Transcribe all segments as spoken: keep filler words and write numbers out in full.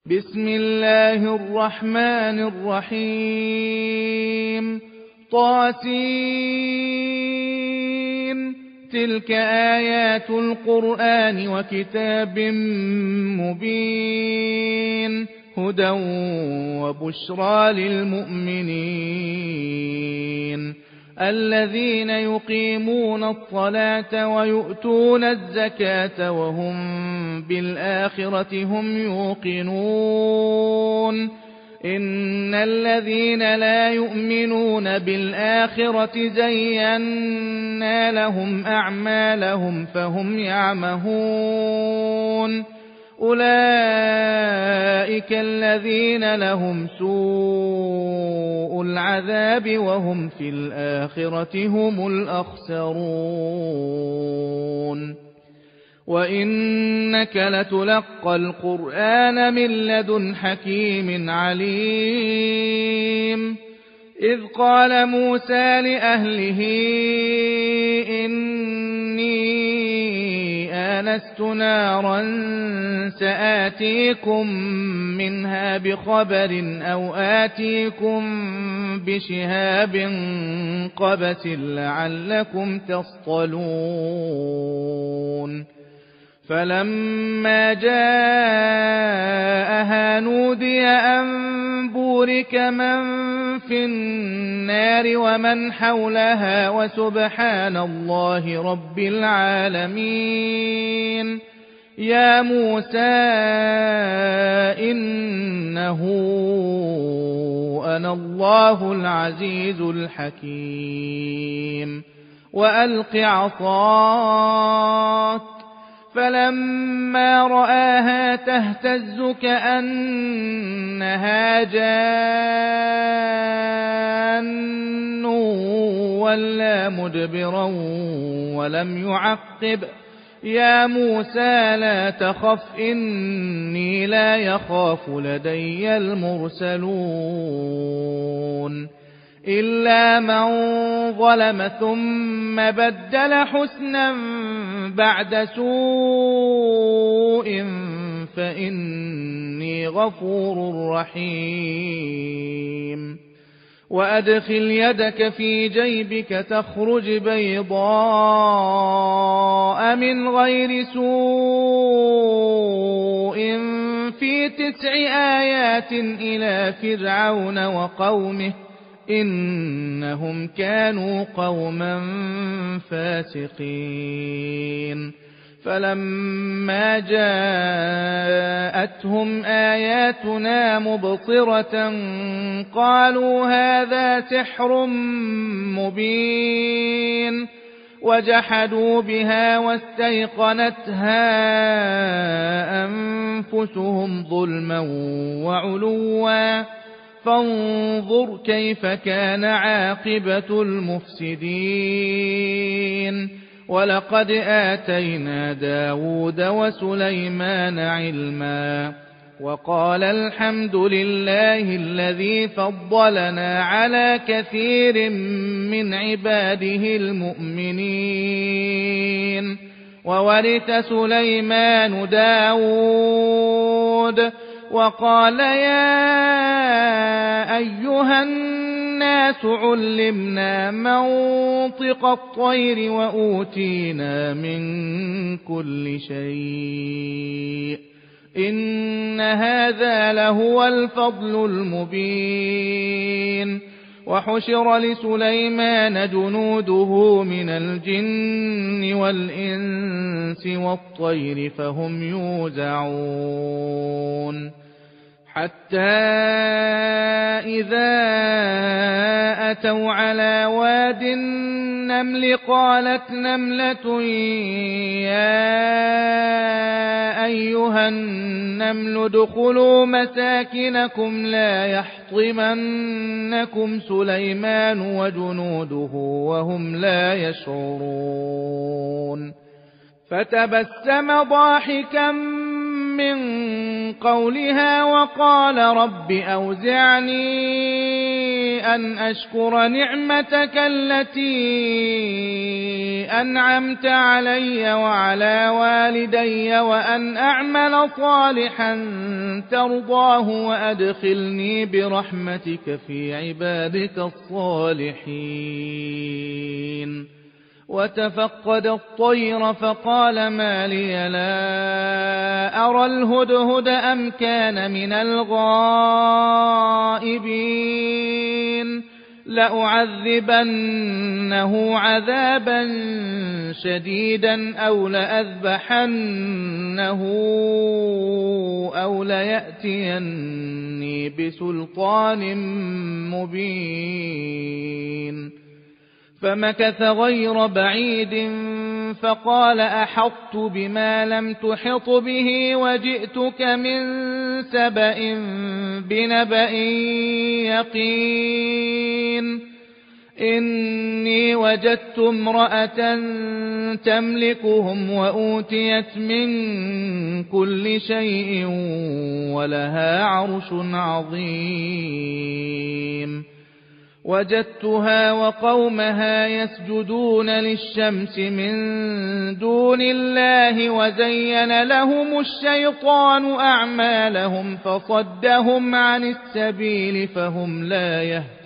بسم الله الرحمن الرحيم طاسين تلك آيات القرآن وكتاب مبين هدى وبشرى للمؤمنين الذين يقيمون الصلاة ويؤتون الزكاة وهم بالآخرة هم يوقنون إن الذين لا يؤمنون بالآخرة زينا لهم أعمالهم فهم يعمهون أولئك الذين لهم سوء العذاب وهم في الآخرة هم الأخسرون وإنك لتلقى القرآن من لدن حكيم عليم إذ قال موسى لأهله إني آنست نارا سآتيكم منها بخبر أو آتيكم بشهاب قبس لعلكم تصطلون فلما جاءها نودي أن بورك من في النار ومن حولها وسبحان الله رب العالمين يا موسى إنه أنا الله العزيز الحكيم وألق عصاك فلما رآها تهتز كأنها جان ولا مدبرا ولم يعقب يا موسى لا تخف إني لا يخاف لدي المرسلون إلا من ظلم ثم بدل حسنا بعد سوء فإني غفور رحيم وأدخل يدك في جيبك تخرج بيضاء من غير سوء في تسع آيات إلى فرعون وقومه إنهم كانوا قوما فاسقين فلما جاءتهم آياتنا مبصرة قالوا هذا سحر مبين وجحدوا بها واستيقنتها أنفسهم ظلما وعلوا فانظر كيف كان عاقبة المفسدين ولقد آتينا داود وسليمان علما وقال الحمد لله الذي فضلنا على كثير من عباده المؤمنين وورث سليمان داود وقال يا أيها الناس علمنا منطق الطير وأوتينا من كل شيء إن هذا لهو الفضل المبين وحشر لسليمان جنوده من الجن والإنس والطير فهم يوزعون حتى إذا أتوا على واد النمل قالت نملة يا أيها النمل ادخلوا مساكنكم لا يحطمنكم سليمان وجنوده وهم لا يشعرون فتبسم ضاحكا من قولها وقال رب أوزعني أن أشكر نعمتك التي أنعمت علي وعلى والدي وأن أعمل صالحا ترضاه وأدخلني برحمتك في عبادك الصالحين. وتفقد الطير فقال ما لي لا أرى الهدهد أم كان من الغائبين لأعذبنه عذابا شديدا أو لأذبحنه أو ليأتيني بسلطان مبين. فمكث غير بعيد فقال أحطت بما لم تحط به وجئتك من سبأ بنبأ يقين. إني وجدت امرأة تملكهم وأوتيت من كل شيء ولها عرش عظيم. وجدتها وقومها يسجدون للشمس من دون الله وزين لهم الشيطان أعمالهم فصدهم عن السبيل فهم لا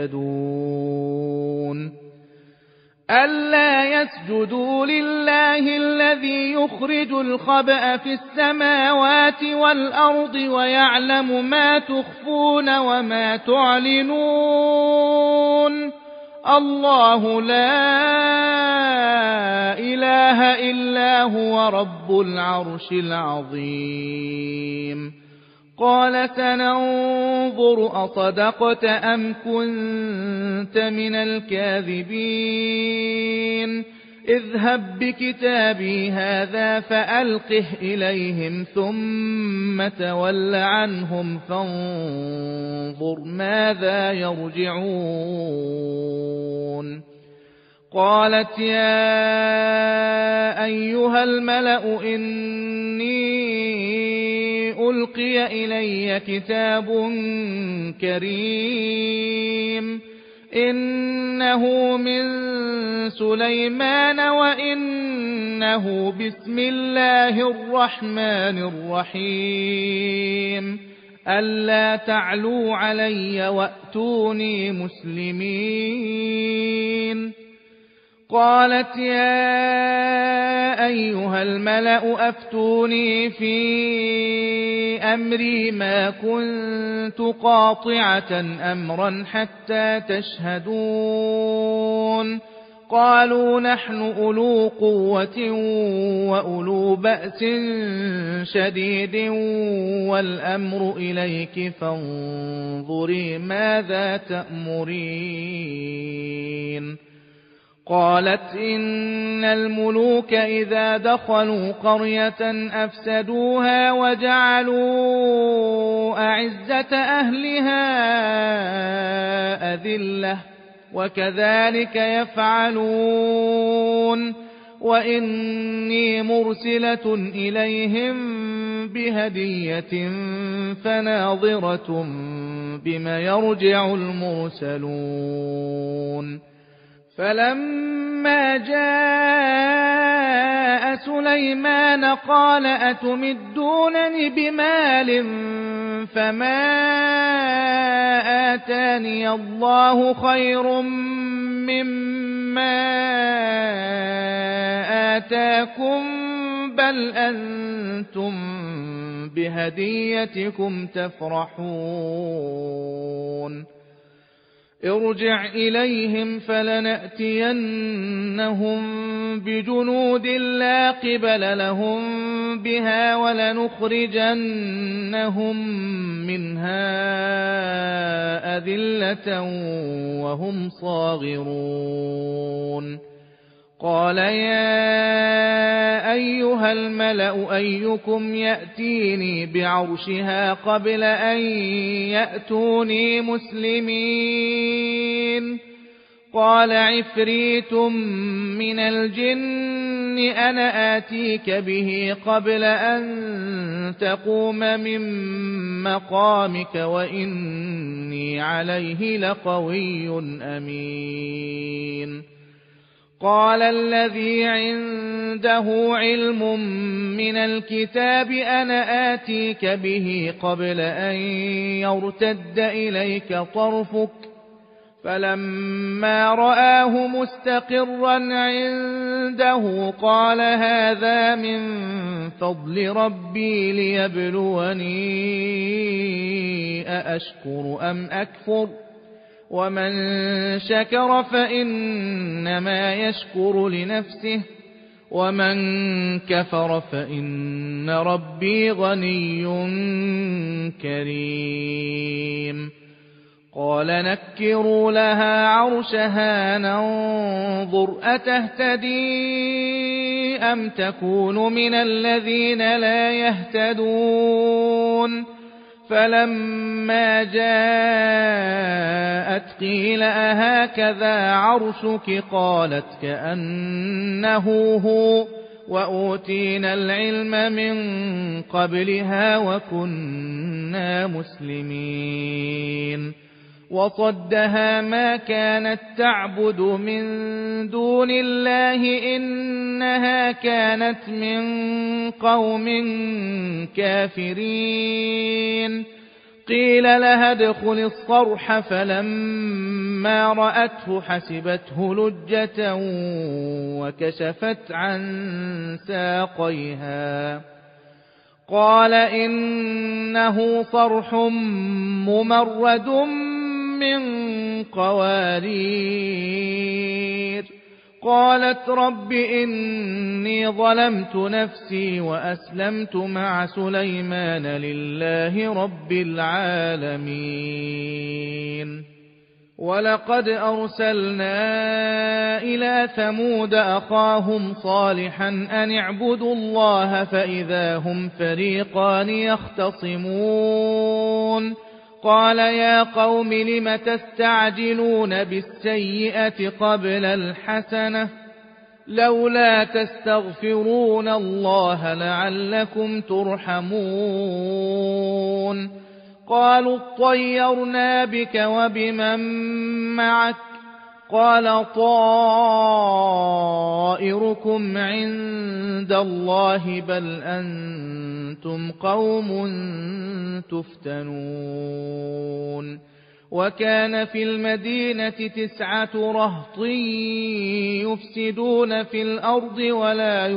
يهتدون. ألا يسجدوا لله الذي يخرج الخبأ في السماوات والأرض ويعلم ما تخفون وما تعلنون. الله لا إله إلا هو رب العرش العظيم. قال سننظر أصدقت أم كنت من الكاذبين. اذهب بكتابي هذا فألقه إليهم ثم تول عنهم فانظر ماذا يرجعون. قالت يا أيها الملأ إني ألقي إلي كتاب كريم إنه من سليمان وإنه بسم الله الرحمن الرحيم. ألا تعلوا علي وأتوني مسلمين. قالت يا أيها الملأ أفتوني في أمري ما كنت قاطعة أمرا حتى تشهدون. قالوا نحن أولو قوة وأولو بأس شديد والأمر إليك فانظري ماذا تأمرين. قالت إن الملوك إذا دخلوا قرية أفسدوها وجعلوا أعزة أهلها أذلة وكذلك يفعلون. وإني مرسلة إليهم بهدية فناظرة بما يرجع المرسلون. فلما جاء سليمان قال أتمدونني بمال فما آتاني الله خير مما آتاكم بل أنتم بهديتكم تفرحون. ارجع إليهم فلنأتينهم بجنود لا قبل لهم بها ولنخرجنهم منها أذلة وهم صاغرون. قال يا أيها الملأ أيكم يأتيني بعرشها قبل أن يأتوني مسلمين. قال عفريت من الجن أنا آتيك به قبل أن تقوم من مقامك وإني عليه لقوي أمين. قال الذي عنده علم من الكتاب أنا آتيك به قبل أن يرتد إليك طرفك فلما رآه مستقرا عنده قال هذا من فضل ربي ليبلوني أأشكر أم أكفر ومن شكر فإنما يشكر لنفسه ومن كفر فإن ربي غني كريم. قال نكروا لها عرشها ننظر أتهتدي أم تكون من الذين لا يهتدون. فلما جاءت قيل أهكذا عرشك قالت كأنه هو وأوتينا العلم من قبلها وكنا مسلمين. وصدها ما كانت تعبد من دون الله إنها كانت من قوم كافرين. قيل لها ادخل الصرح فلما رأته حسبته لجة وكشفت عن ساقيها قال إنه صرح ممرد من قوارير. قالت رب إني ظلمت نفسي وأسلمت مع سليمان لله رب العالمين. ولقد أرسلنا إلى ثمود أخاهم صالحا أن اعبدوا الله فإذا هم فريقان يختصمون. قال يا قوم لم تستعجلون بالسيئة قبل الحسنة لولا تستغفرون الله لعلكم ترحمون. قالوا اطيرنا بك وبمن معك قال طائركم عند الله بل أنتم قوم تفتنون. وكان في المدينة تسعة رهط يفسدون في الأرض ولا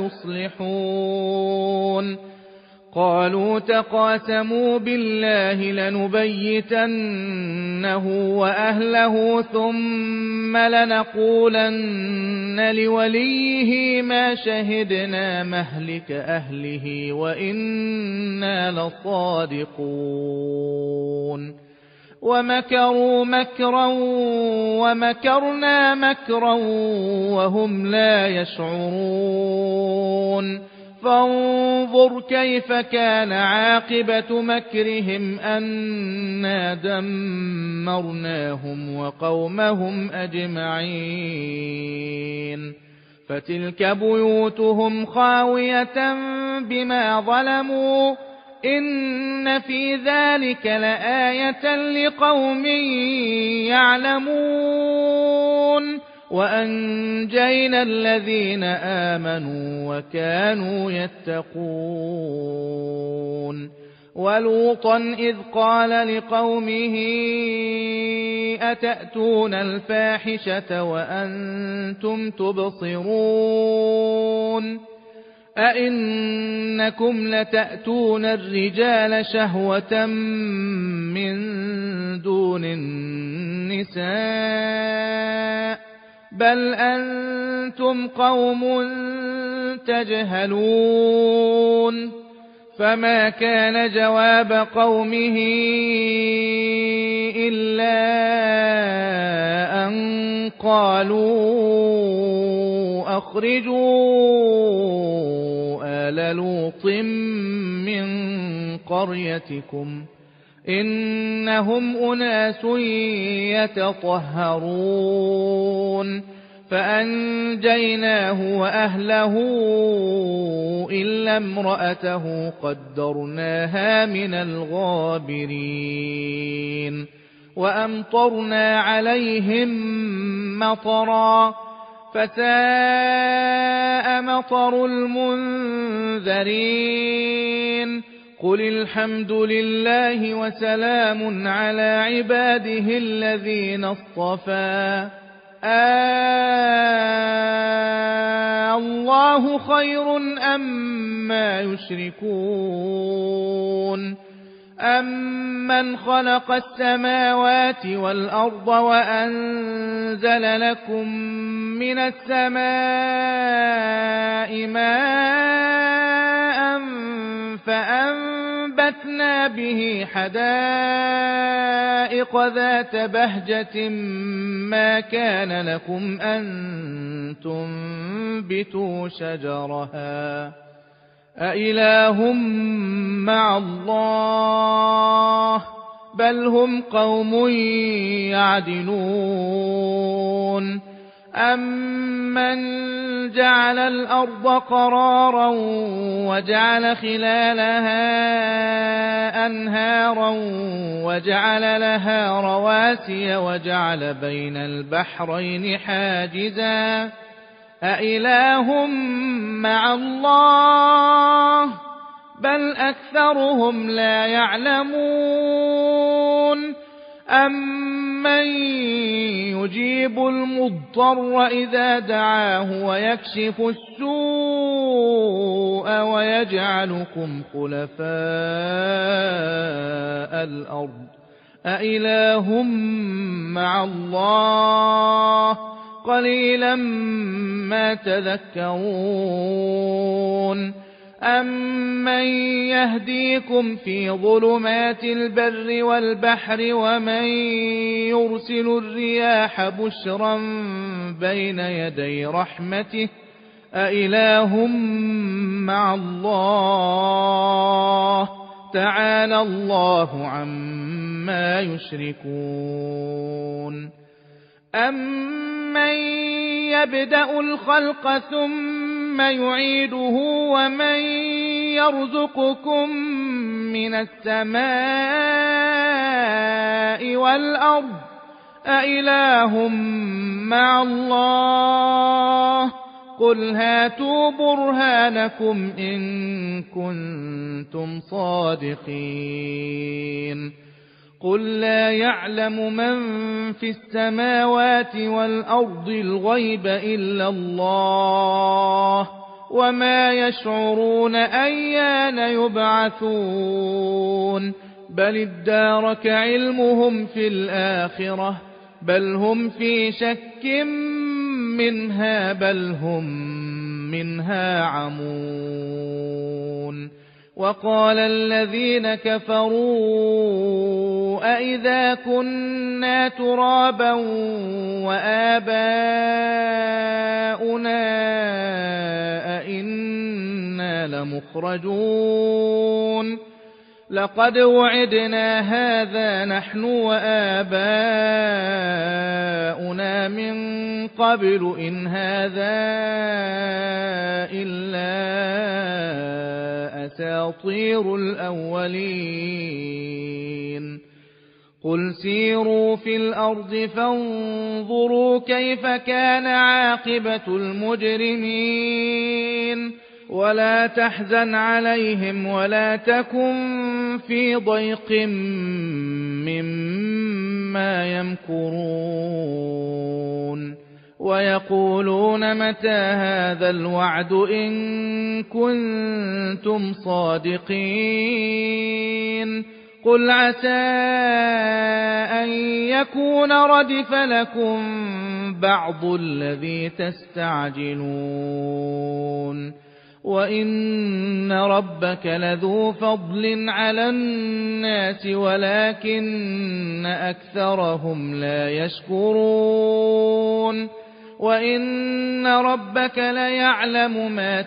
يصلحون. قالوا تقاسموا بالله لنبيتنه وأهله ثم لنقولن لوليه ما شهدنا مهلك أهله وإنا لصادقون. ومكروا مكرا ومكرنا مكرا وهم لا يشعرون. فانظر كيف كان عاقبة مكرهم أنا دمرناهم وقومهم أجمعين. فتلك بيوتهم خاوية بما ظلموا إن في ذلك لآية لقوم يعلمون. وأنجينا الذين آمنوا وكانوا يتقون. ولوطا إذ قال لقومه أتأتون الفاحشة وأنتم تبصرون أئنكم لتأتون الرجال شهوة من دون النساء بل أنتم قوم تجهلون. فما كان جواب قومه إلا أن قالوا أخرجوا آل لوط من قريتكم إنهم أناس يتطهرون. فأنجيناه وأهله إلا امرأته قدرناها من الغابرين وأمطرنا عليهم مطرا فساء مطر المنذرين قل الحمد لله وسلام على عباده الذين اصطفى آه الله خير أما يشركون أمن خلق السماوات والأرض وأنزل لكم من السماء ماء فأنبتنا به حدائق ذات بهجة ما كان لكم أن تنبتوا شجرها أإله مع الله بل هم قوم يعدلون أمن جعل الأرض قرارا وجعل خلالها أنهارا وجعل لها رواسي وجعل بين البحرين حاجزا أإله مع الله بل أكثرهم لا يعلمون أمن يجيب المضطر إذا دعاه ويكشف السوء ويجعلكم خلفاء الأرض أإله مع الله قليلا ما تذكرون أمن يهديكم في ظلمات البر والبحر ومن يرسل الرياح بشرا بين يدي رحمته أإله مع الله تعالى الله عما يشركون أمن يبدأ الخلق ثم يعيده ومن يرزقكم من السماء والأرض أإله مع الله قل هاتوا برهانكم إن كنتم صادقين قل لا يعلم من في السماوات والأرض الغيب إلا الله وما يشعرون أيان يبعثون بل ادارك علمهم في الآخرة بل هم في شك منها بل هم منها عمون وقال الذين كفروا أئذا كنا ترابا وآباؤنا أئنا لمخرجون لقد وعدنا هذا نحن وآباؤنا من قبل إن هذا إلا أساطير الأولين قل سيروا في الأرض فانظروا كيف كان عاقبة المجرمين ولا تحزن عليهم ولا تكن في ضيق مما يمكرون ويقولون متى هذا الوعد إن كنتم صادقين قل عسى أن يكون ردف لكم بعض الذي تستعجلون وإن ربك لذو فضل على الناس ولكن أكثرهم لا يشكرون وإن ربك ليعلم ما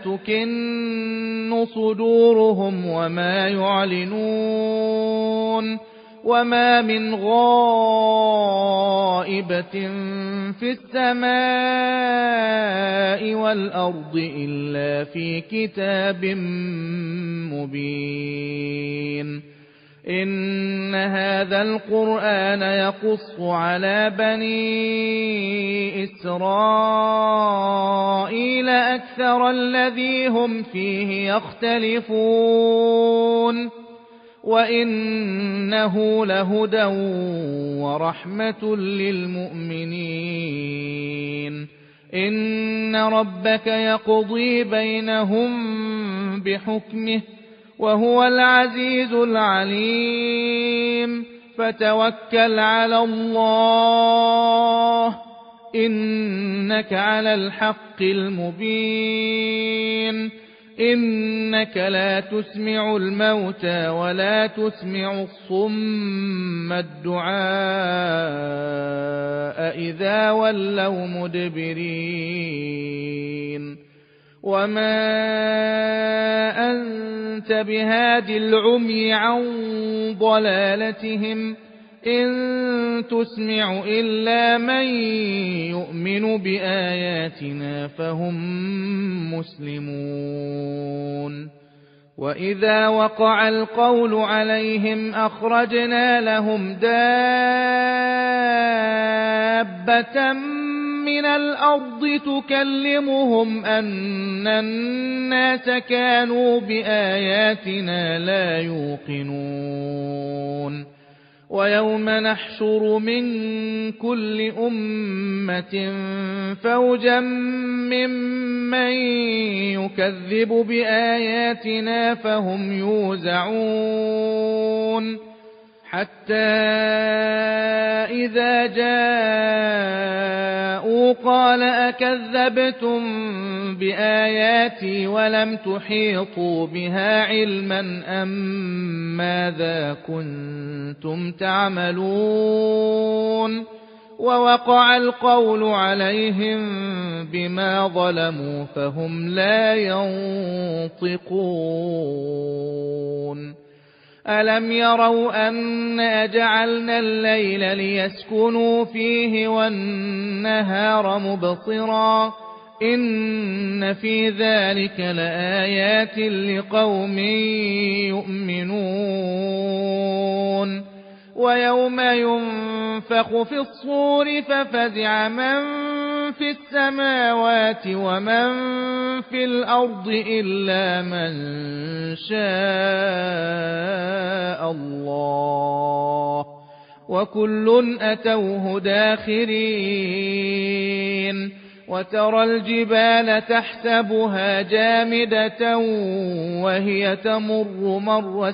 تكن صدورهم وما يعلنون وما من غائبة في السماء والأرض إلا في كتاب مبين إن هذا القرآن يقص على بني إسرائيل أكثر الذي هم فيه يختلفون وإنه لهدى ورحمة للمؤمنين إن ربك يقضي بينهم بحكمه وهو العزيز العليم فتوكل على الله إنك على الحق المبين إنك لا تسمع الموتى ولا تسمع الصم الدعاء إذا ولوا مدبرين وما أنت بهاد العمي عن ضلالتهم إن تسمع إلا من يؤمن بآياتنا فهم مسلمون وإذا وقع القول عليهم أخرجنا لهم دابة من الأرض تكلمهم أن الناس كانوا بآياتنا لا يوقنون ويوم نحشر من كل أمة فوجا ممن يكذب بآياتنا فهم يوزعون حتى إذا جاءوا قال أكذبتم بآياتي ولم تحيطوا بها علما أم ماذا كنتم تعملون ووقع القول عليهم بما ظلموا فهم لا ينطقون ألم يروا أنا جعلنا الليل ليسكنوا فيه والنهار مبصرا إن في ذلك لآيات لقوم يؤمنون ويوم ينفخ في الصور ففزع من في السماوات ومن في الأرض إلا من شاء الله وكل أتوه داخرين وترى الجبال تحسبها جامدة وهي تمر مر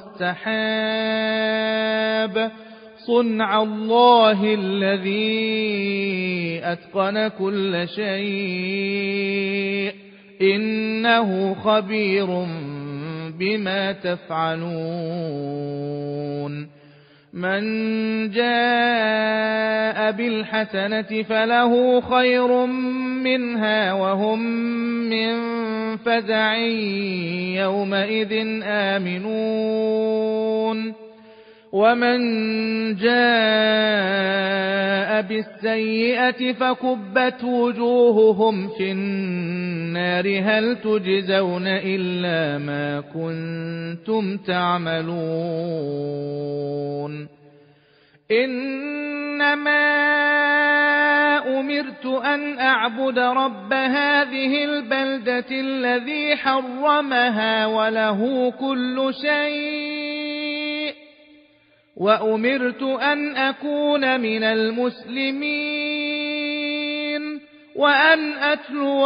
السحاب صنع الله الذي أتقن كل شيء إنه خبير بما تفعلون من جاء بالحسنة فله خير منها وهم من فزع يومئذ آمنون ومن جاء بالسيئة فكبت وجوههم في النار هل تجزون إلا ما كنتم تعملون إنما أمرت أن أعبد رب هذه البلدة الذي حرمها وله كل شيء وأمرت أن أكون من المسلمين وأن أتلو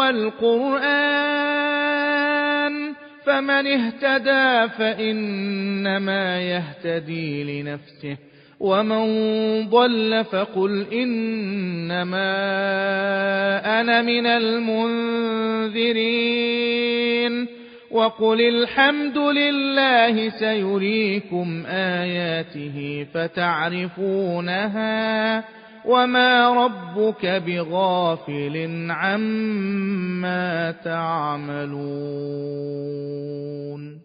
القرآن فمن اهتدى فإنما يهتدي لنفسه ومن ضل فقل إنما أنا من المنذرين وقل الحمد لله سيريكم آياته فتعرفونها وما ربك بغافل عما تعملون